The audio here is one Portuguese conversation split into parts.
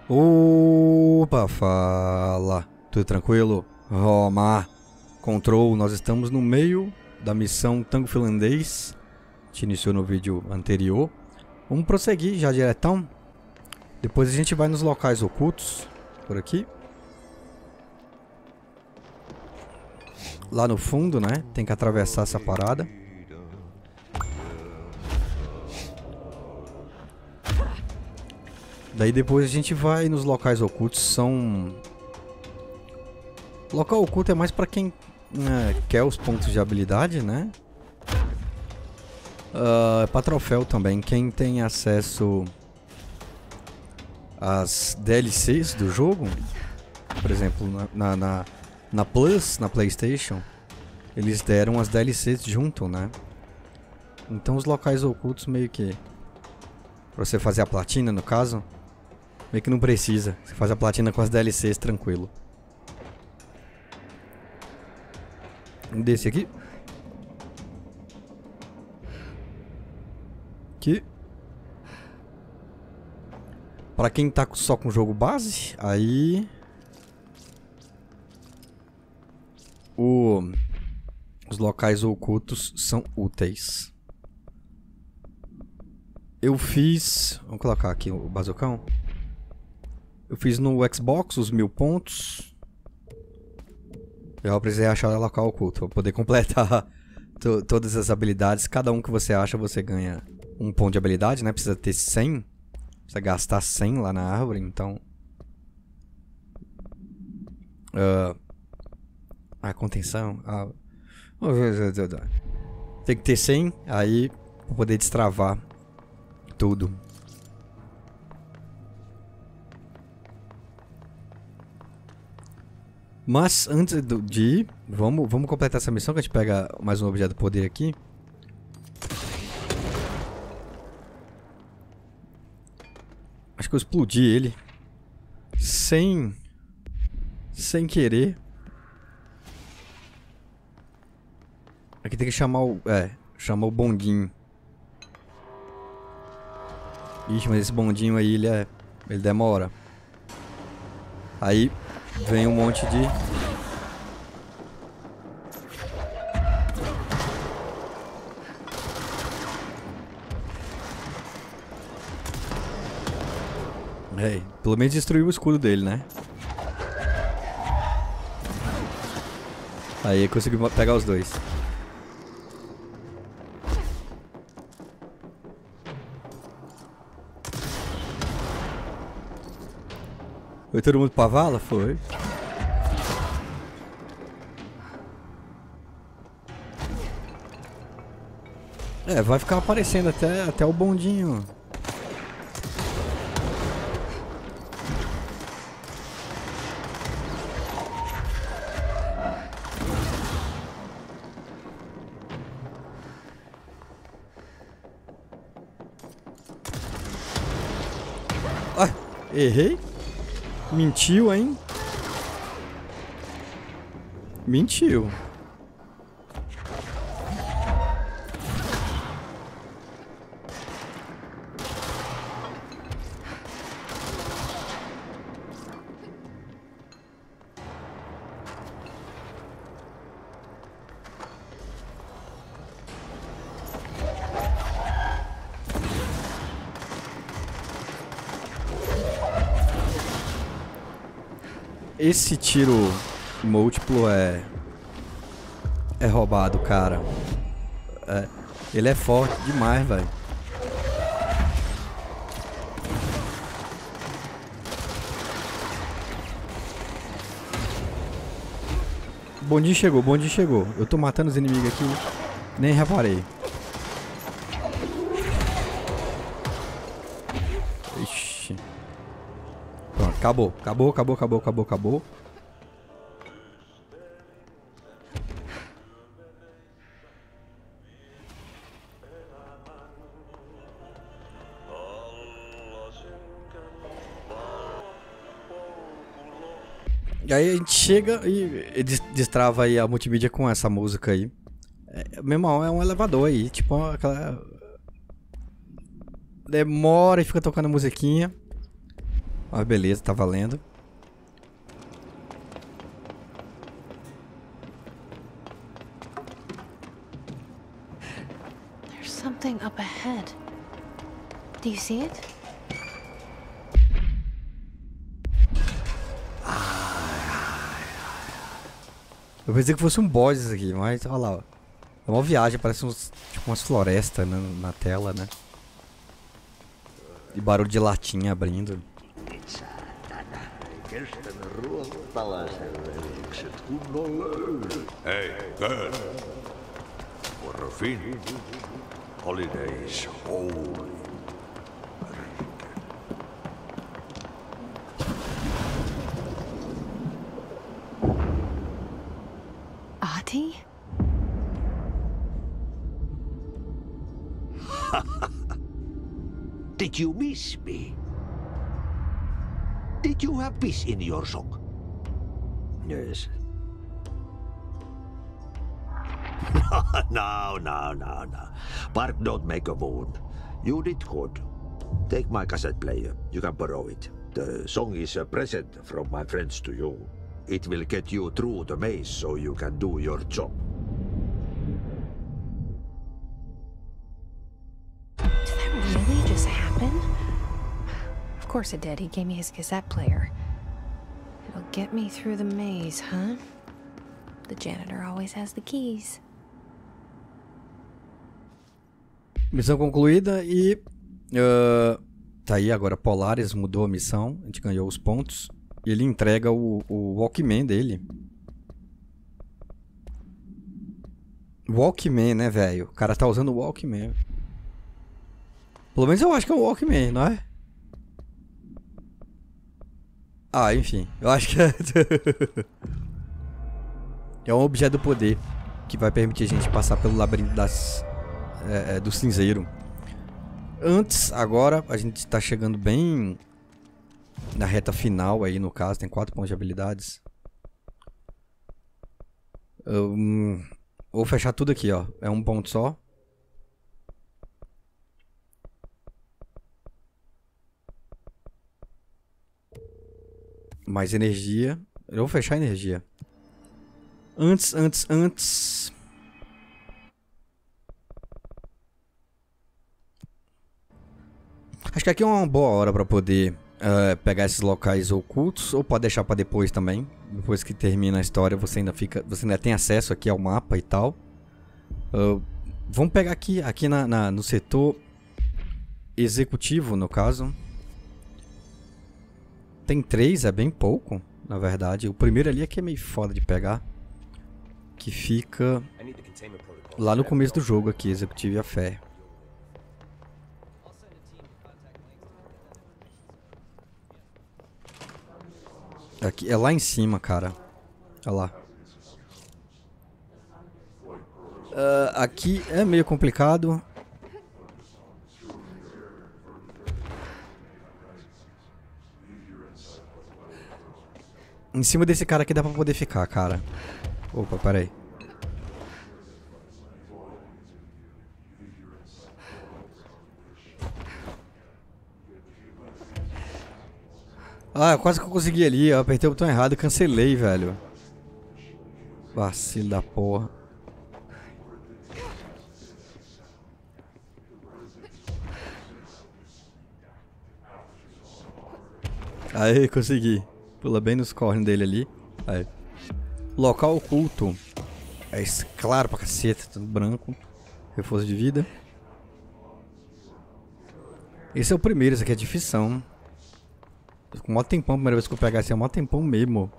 Opa, fala. Tudo tranquilo? Roma. Control, nós estamos no meio da missão Tango Finlandês. A gente iniciou no vídeo anterior. Vamos prosseguir já diretão. Depois a gente vai nos locais ocultos. Por aqui. Lá no fundo, né? Tem que atravessar essa parada. Daí depois a gente vai nos locais ocultos. São... Local oculto é mais pra quem quer os pontos de habilidade, né? É pra troféu também. Quem tem acesso às DLCs do jogo, por exemplo, na Plus, na PlayStation, eles deram as DLCs junto, né? Então os locais ocultos meio que... Pra você fazer a platina, no caso, meio que não precisa. Você faz a platina com as DLCs tranquilo. Desse aqui. Aqui. Pra quem tá só com o jogo base, aí... Os locais ocultos são úteis. Eu fiz... Vamos colocar aqui o bazucão. Eu fiz no Xbox os 1000 pontos. Eu precisei achar o local oculto para poder completar todas as habilidades. Cada um que você acha, você ganha um ponto de habilidade, né? Precisa ter 100. Precisa gastar 100 lá na árvore, então... contenção... Tem que ter 100, aí... Pra poder destravar tudo. Mas antes de ir, vamos completar essa missão que a gente pega mais um objeto do poder aqui. Acho que eu explodi ele sem querer. Aqui tem que chamar o bondinho. Ixi, mas esse bondinho aí ele demora. Aí vem um monte de... pelo menos destruiu o escudo dele, né? Aí conseguiu pegar os dois. Foi todo mundo pra vala? Foi. Vai ficar aparecendo até o bondinho. Ah, errei. Mentiu, hein? Mentiu. Esse tiro múltiplo é roubado, cara. Ele é forte demais, velho. Bondinho chegou, bondinho chegou. Eu tô matando os inimigos aqui, nem reparei. Ixi. Pronto, acabou. Acabou. E aí a gente chega e destrava aí a multimídia com essa música aí. Meu irmão, é um elevador aí, tipo aquela... Demora e fica tocando musiquinha. Ah, beleza, tá valendo. There's something up ahead. Do you see it? Eu pensei que fosse um boss isso aqui, mas olha lá, ó. É uma viagem, parece uns, tipo umas florestas, né, na tela, né? E barulho de latinha abrindo. Hey, girl. For fin. Holidays holy. Ahti? Did you miss me? Did you have peace in your song? Yes. No. Bark don't make a wound. You did good. Take my cassette player. You can borrow it. The song is a present from my friends to you. It will get you through the maze so you can do your job. Did that really just happen? Of course it did. He gave me his cassette player. It'll get me through the maze, huh? The janitor always has the keys. Missão concluída e... tá aí agora, Polaris mudou a missão. A gente ganhou os pontos. E ele entrega o Walkman dele. Walkman, né, velho? O cara tá usando o Walkman. Pelo menos eu acho que é o Walkman, não é? Ah, enfim. Eu acho que é... é um objeto do poder que vai permitir a gente passar pelo labirinto do cinzeiro. Antes, agora, a gente tá chegando bem na reta final aí, no caso. Tem 4 pontos de habilidades. Vou fechar tudo aqui, ó. É um ponto só. Mais energia. Eu vou fechar a energia. Antes. Acho que aqui é uma boa hora pra poder pegar esses locais ocultos. Ou pode deixar pra depois também. Depois que termina a história, você ainda tem acesso aqui ao mapa e tal. Vamos pegar aqui no setor executivo, no caso. Tem 3, é bem pouco, na verdade. O primeiro ali é que é meio foda de pegar. Que fica lá no começo do jogo aqui, Executivo e a Fé. Aqui, é lá em cima, cara. Olha lá. Aqui é meio complicado. Em cima desse cara aqui dá pra poder ficar, cara. Opa, peraí. Ah, quase que eu consegui ali. Eu apertei o botão errado e cancelei, velho. Vacilo da porra. Aí, consegui. Pula bem nos cornes dele ali. Aí. Local oculto. É claro pra caceta, tudo branco. Reforço de vida. Esse é o primeiro, esse aqui é difícil. Com mó tempão, a primeira vez que eu pegar esse é mó tempão mesmo.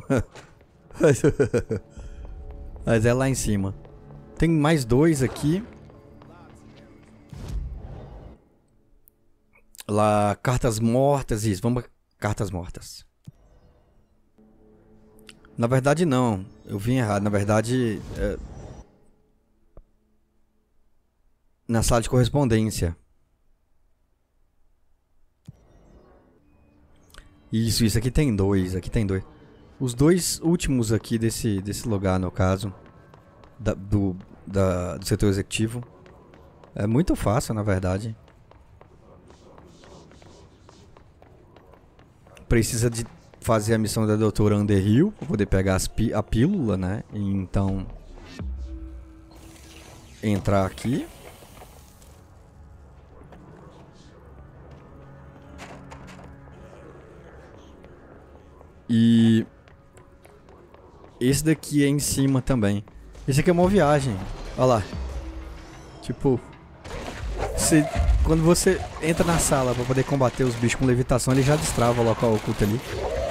Mas é lá em cima. Tem mais 2 aqui. Lá, cartas mortas. Isso, vamos... Cartas mortas. Na verdade, não. Eu vim errado. Na verdade... na sala de correspondência. Isso aqui tem 2. Aqui tem 2. Os 2 últimos aqui desse lugar, no caso. Do setor executivo. É muito fácil, na verdade. precisa de fazer a missão da Doutora Underhill pra poder pegar a pílula, né? E então entrar aqui. E esse daqui é em cima também. Esse aqui é uma viagem. Olha lá. Tipo, quando você entra na sala pra poder combater os bichos com levitação, ele já destrava o local oculto ali.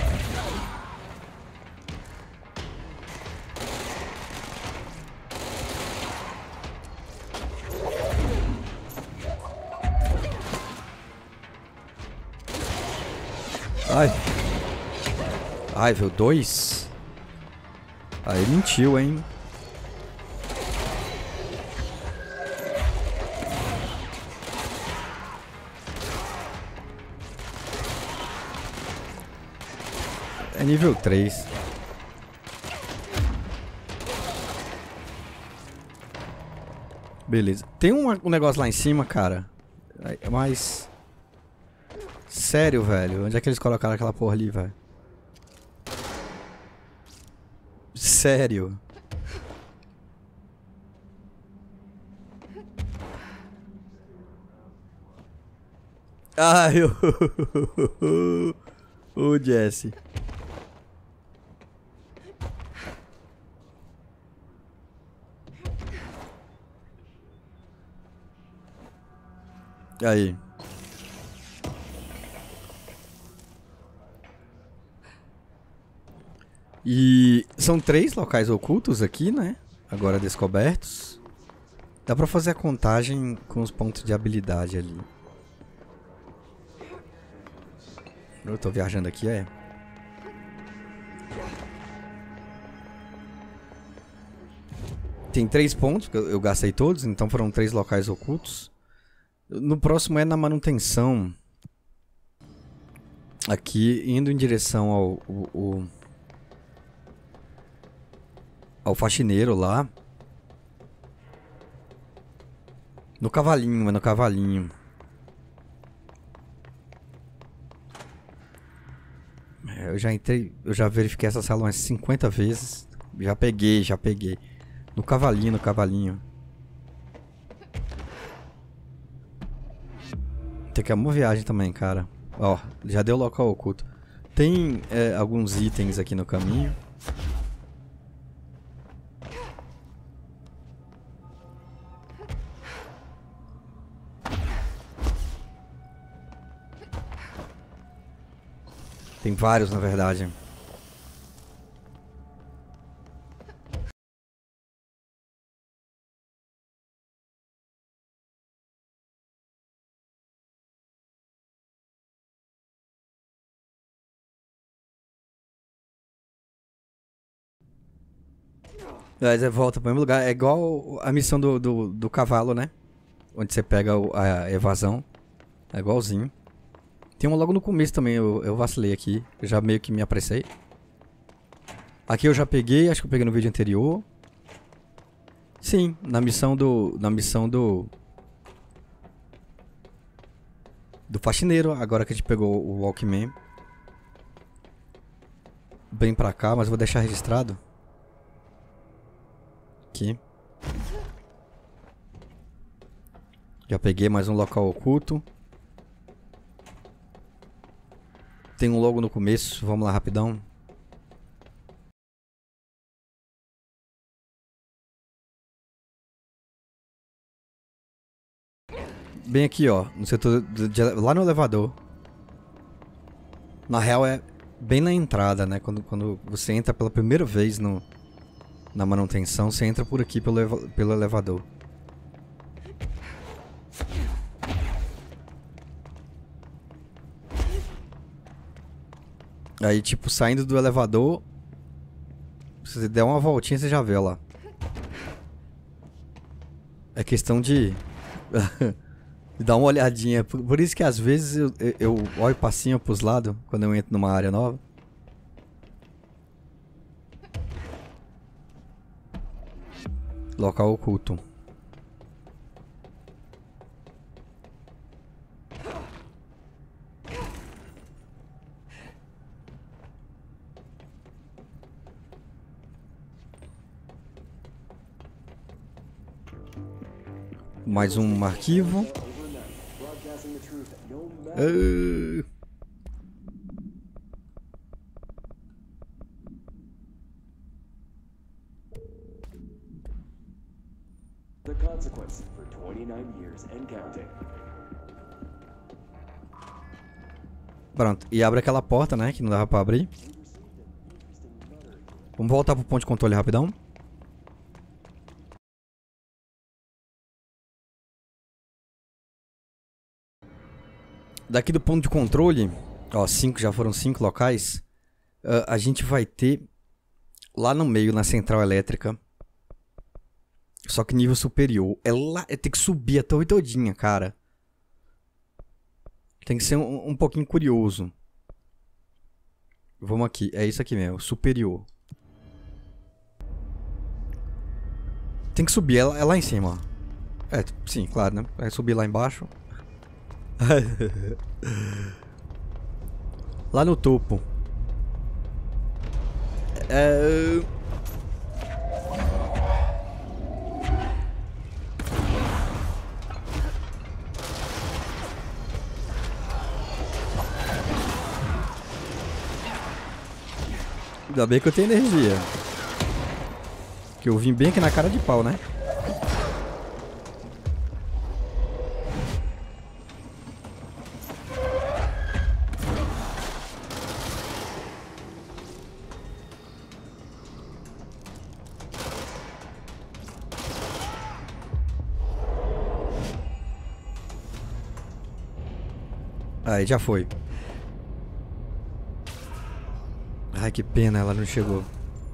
Ai. Ai, viu? 2? Aí mentiu, hein? É nível 3. Beleza. Tem um negócio lá em cima, cara. Mas... Sério, velho. Onde é que eles colocaram aquela porra ali, velho? Sério. Ai, o Jesse. Aí. E são 3 locais ocultos aqui, né? Agora descobertos. Dá pra fazer a contagem com os pontos de habilidade ali. Eu tô viajando aqui, é. Tem 3 pontos, eu gastei todos, então foram 3 locais ocultos. No próximo é na manutenção. Aqui, indo em direção ao faxineiro lá. No cavalinho, é no cavalinho. Eu já entrei, eu já verifiquei essa sala umas 50 vezes. Já peguei. No cavalinho, no cavalinho. Tem que é uma viagem também, cara. Ó, já deu local oculto. Tem alguns itens aqui no caminho. Tem vários, na verdade. Mas volta pro mesmo lugar. É igual a missão do cavalo, né? Onde você pega a evasão. É igualzinho. Tem uma logo no começo também, eu vacilei aqui. Eu já meio que me apressei. Aqui eu já peguei, acho que eu peguei no vídeo anterior. Sim, na missão do faxineiro, agora que a gente pegou o Walkman. Bem pra cá, mas eu vou deixar registrado. Aqui. Já peguei mais um local oculto. Tem um logo no começo, vamos lá rapidão. Bem aqui, ó, no setor lá no elevador. Na real é bem na entrada, né? Quando você entra pela primeira vez na manutenção, você entra por aqui pelo elevador. Aí, tipo, saindo do elevador, se você der uma voltinha, você já vê lá. É questão de dar uma olhadinha. Por isso que às vezes eu olho pra cima, pros lados, quando eu entro numa área nova. Local oculto. Mais um arquivo. The consequence for 29 years and counting. Pronto, e abre aquela porta, né, que não dava pra abrir. Vamos voltar pro ponto de controle rapidão. Daqui do ponto de controle, ó, já foram 5 locais. A gente vai ter lá no meio, na central elétrica. Só que nível superior. É lá, tem que subir a torre todinha, cara. Tem que ser um pouquinho curioso. Vamos aqui, é isso aqui mesmo, superior. Tem que subir, é lá em cima, ó. É, sim, claro, né? Vai subir lá embaixo. Lá no topo. Ainda bem que eu tenho energia. Que eu vim bem aqui na cara de pau, né? Aí, já foi. Ai, que pena, ela não chegou.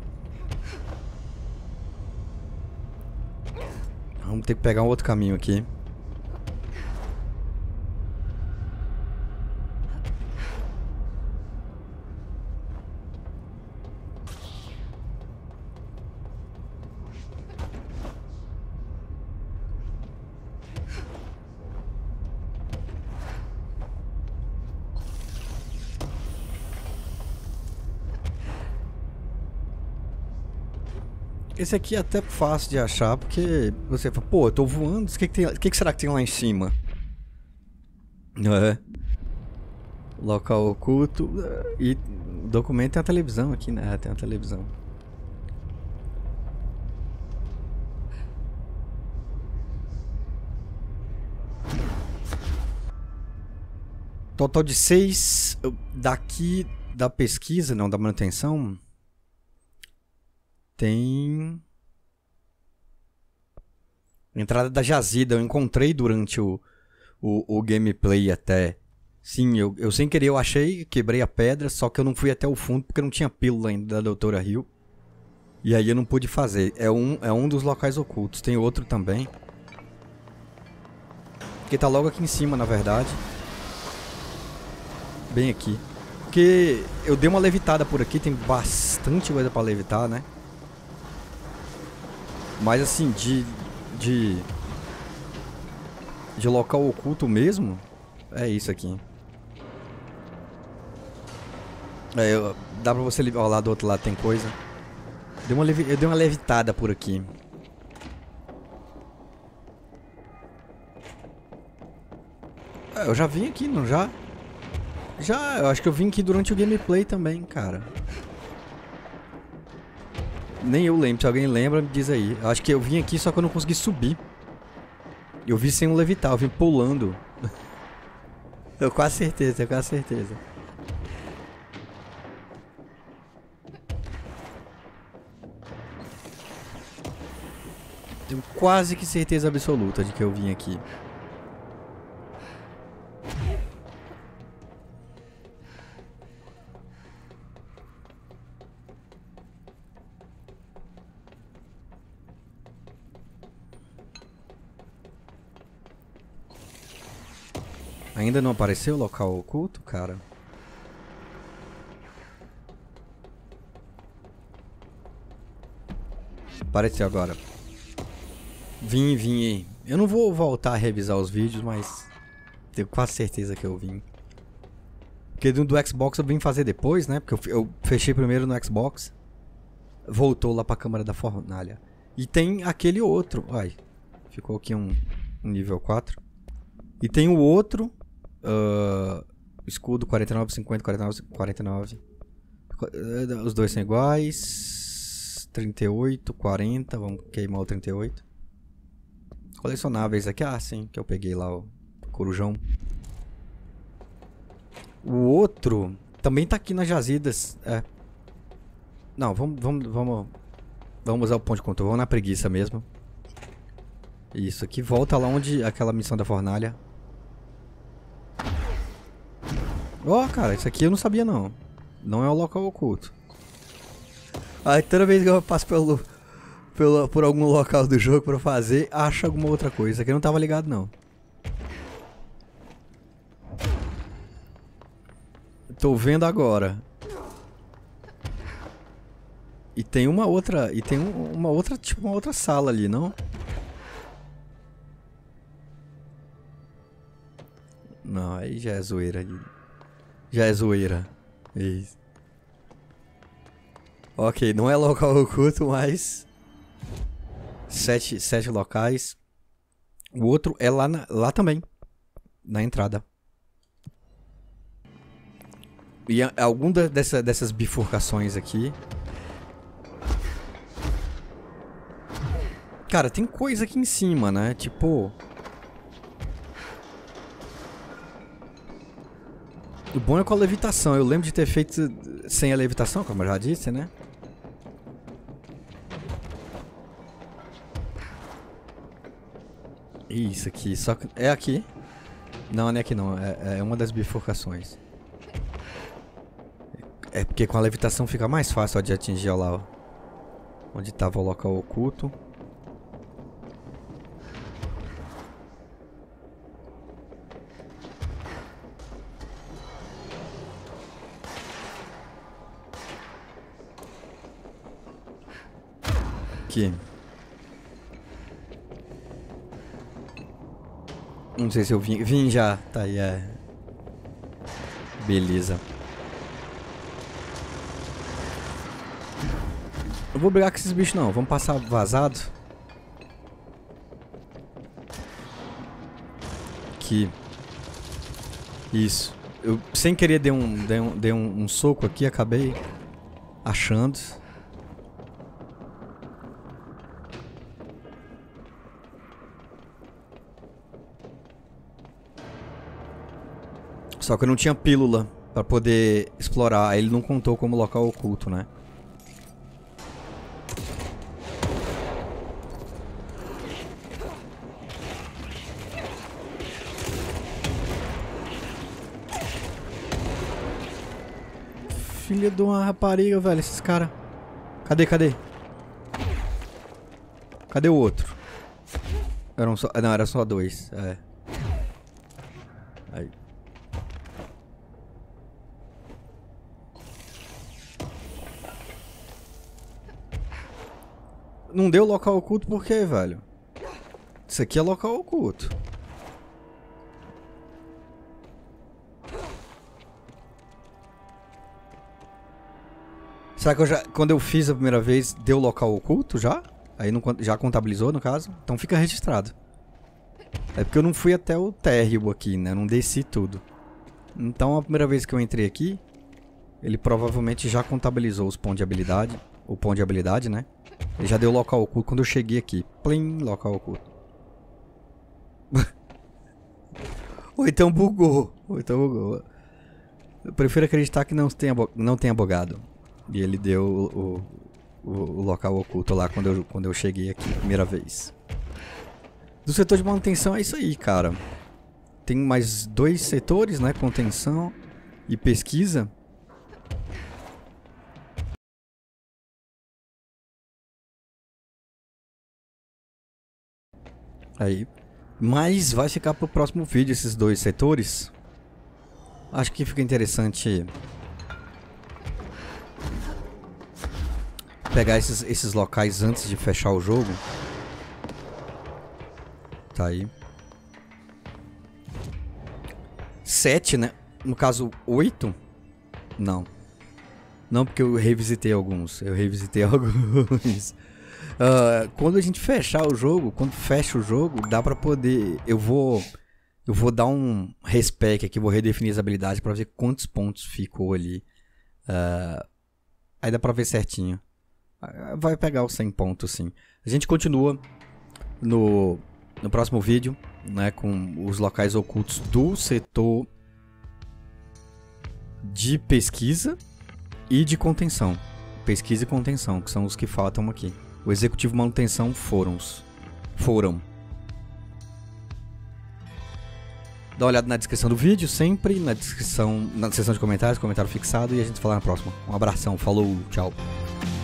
Vamos ter que pegar um outro caminho aqui. Esse aqui é até fácil de achar, porque você fala, pô, eu tô voando, o que será que tem lá em cima? É. Local oculto. E documento tem a televisão aqui, né? Tem a televisão. Total de 6. Daqui da pesquisa, não, da manutenção. Tem entrada da jazida, eu encontrei durante o gameplay até. Sim, eu sem querer eu achei, quebrei a pedra, só que eu não fui até o fundo porque não tinha pílula ainda da Doutora Hill. E aí eu não pude fazer. É um dos locais ocultos, tem outro também. Que tá logo aqui em cima, na verdade. Bem aqui. Porque eu dei uma levitada por aqui, tem bastante coisa pra levitar, né? Mas assim, de local oculto mesmo, é isso aqui. Dá pra você... Ó, lá do outro lado tem coisa. Eu dei uma levitada por aqui. Eu já vim aqui, não já? Já, eu acho que eu vim aqui durante o gameplay também, cara. Nem eu lembro, se alguém lembra, me diz aí. Eu acho que eu vim aqui, só que eu não consegui subir. Eu vim sem um levitar, eu vim pulando. Eu quase certeza, eu quase certeza. Tenho quase que certeza absoluta de que eu vim aqui. Ainda não apareceu o local oculto, cara? Apareceu agora. Vim. Eu não vou voltar a revisar os vídeos, mas tenho quase certeza que eu vim. Porque do Xbox eu vim fazer depois, né? Porque eu fechei primeiro no Xbox. Voltou lá pra câmara da fornalha. E tem aquele outro. Ai, ficou aqui um nível 4. E tem o outro. Escudo 49, 50, 49, 49. Os dois são iguais. 38, 40. Vamos queimar o 38. Colecionáveis aqui. Ah, sim, que eu peguei lá o corujão. O outro também tá aqui nas jazidas. É. Não, vamos usar o ponto de controle. Vamos na preguiça mesmo. Isso aqui. Volta lá onde aquela missão da fornalha. Ó, cara, isso aqui eu não sabia não. Não é o local oculto. Aí toda vez que eu passo por algum local do jogo pra fazer, acho alguma outra coisa. Isso aqui eu não tava ligado não. Tô vendo agora. E tem uma outra. E tem uma outra. Tipo, uma outra sala ali, não? Não, aí já é zoeira. Já é zoeira. Isso. Ok, não é local oculto, mas. 7 locais. O outro é lá também. Na entrada. E algum dessas bifurcações aqui. Cara, tem coisa aqui em cima, né? Tipo... O bom é com a levitação. Eu lembro de ter feito sem a levitação, como eu já disse, né? Isso aqui. Só que... É aqui? Não, não é aqui não. É uma das bifurcações. É porque com a levitação fica mais fácil de atingir lá, ó. Onde estava o local oculto. Aqui. Não sei se eu vim. Vim já. Tá aí, é. Beleza. Eu vou brigar com esses bichos não. Vamos passar vazado. Aqui. Isso. Eu sem querer dei um soco aqui. Acabei achando. Só que eu não tinha pílula pra poder explorar. Aí ele não contou como local oculto, né? Filha de uma rapariga, velho. Esses caras. Cadê? Cadê o outro? Não, era só 2. É. Aí. Não deu local oculto por quê, velho? Isso aqui é local oculto. Será que quando eu fiz a primeira vez, deu local oculto já? Aí não, já contabilizou, no caso? Então fica registrado. É porque eu não fui até o térreo aqui, né? Não desci tudo. Então a primeira vez que eu entrei aqui, ele provavelmente já contabilizou os pontos de habilidade. O ponto de habilidade, né? Ele já deu local oculto quando eu cheguei aqui. Plim, local oculto. Ou então bugou. Eu prefiro acreditar que não tenha bugado. E ele deu o local oculto lá quando eu cheguei aqui, primeira vez. Do setor de manutenção é isso aí, cara. Tem mais 2 setores, né? Contenção e pesquisa. Aí. Mas vai ficar pro próximo vídeo esses 2 setores. Acho que fica interessante pegar esses locais antes de fechar o jogo. Tá aí. 7, né? No caso, 8? Não. Não, porque eu revisitei alguns. Quando a gente fechar o jogo, quando fecha o jogo, dá pra poder... Eu vou dar um respec aqui, vou redefinir as habilidades pra ver quantos pontos ficou ali. Aí dá pra ver certinho. Vai pegar os 100 pontos, sim. A gente continua no próximo vídeo, né, com os locais ocultos do setor de pesquisa e de contenção. Pesquisa e contenção, que são os que faltam aqui. O executivo e manutenção foram. Dá uma olhada na descrição do vídeo, sempre na descrição, na seção de comentários, comentário fixado, e a gente se fala na próxima. Um abração, falou, tchau.